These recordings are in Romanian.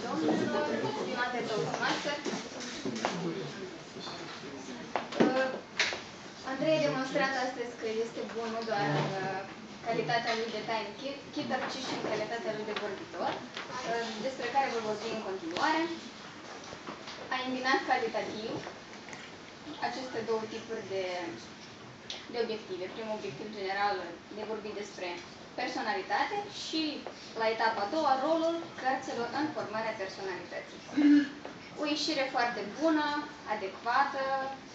domnilor, stimate toastmaster, Andrei a demonstrat astăzi că este bun nu doar în calitatea lui de timekeeper, ci și în calitatea lui de vorbitor, despre care voi vorbi în continuare. A îmbinat calitativ aceste două tipuri de obiective. Primul obiectiv general de vorbi despre personalitate și, la etapa a doua, rolul cărților în formarea personalității. O ieșire foarte bună, adecvată,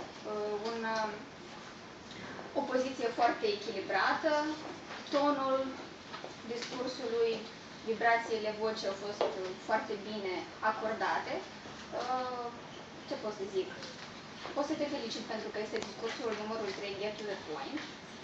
o poziție foarte echilibrată, tonul discursului, vibrațiile vocii au fost foarte bine acordate. Ce pot să zic? O să te felicit pentru că este discursul numărul 3, Get to the Point.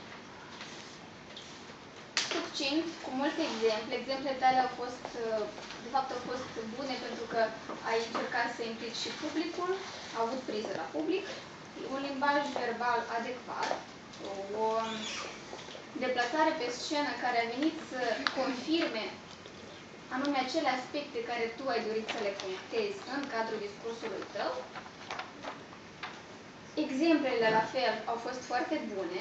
Succint, cu multe exemple. Exemplele tale au fost, de fapt, au fost bune pentru că ai încercat să implici și publicul, au avut priză la public, un limbaj verbal adecvat, o deplasare pe scenă care a venit să confirme anume acele aspecte care tu ai dorit să le punctezi în cadrul discursului tău. Exemplele, la fel, au fost foarte bune.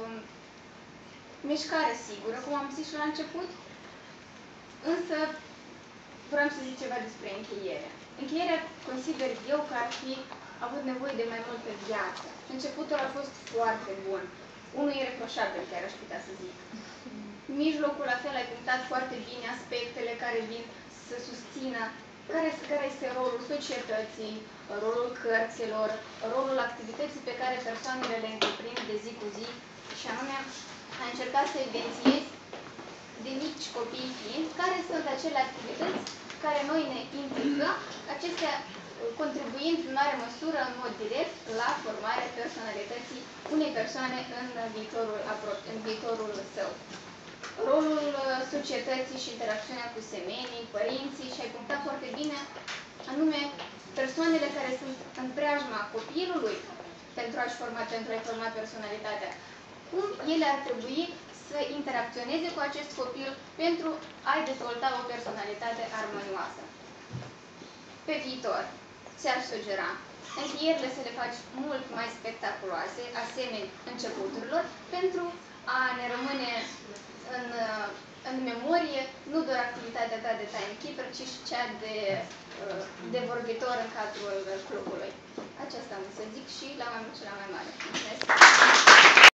Mișcare sigură, cum am zis și la început, însă vreau să zic ceva despre încheiere. Încheierea consider eu că ar fi avut nevoie de mai multă viață. Începutul a fost foarte bun. Unul ireproșabil, chiar aș putea să zic. Mijlocul, la fel, ai punctat foarte bine aspectele care vin să susțină care este rolul societății, rolul cărților, rolul activității pe care persoanele le întreprind de zi cu zi, și anume a încercat să evidențiezi de mici copii fiind care sunt acele activități care noi ne implicăm, acestea contribuind în mare măsură, în mod direct, la formarea personalității unei persoane în viitorul său. Rolul societății și interacțiunea cu semenii, părinții, și ai punctat foarte bine, anume persoanele care sunt în preajma copilului pentru a-i forma personalitatea. Cum ele ar trebui să interacționeze cu acest copil pentru a-i dezvolta o personalitate armonioasă. Pe viitor, ți-aș sugera încheierile să le faci mult mai spectaculoase, asemeni începuturilor, pentru a ne rămâne în memorie nu doar activitatea ta de timekeeper, ci și cea de vorbitor în cadrul clubului. Aceasta am să zic și la mai mult și la mai mare. Mulțumesc!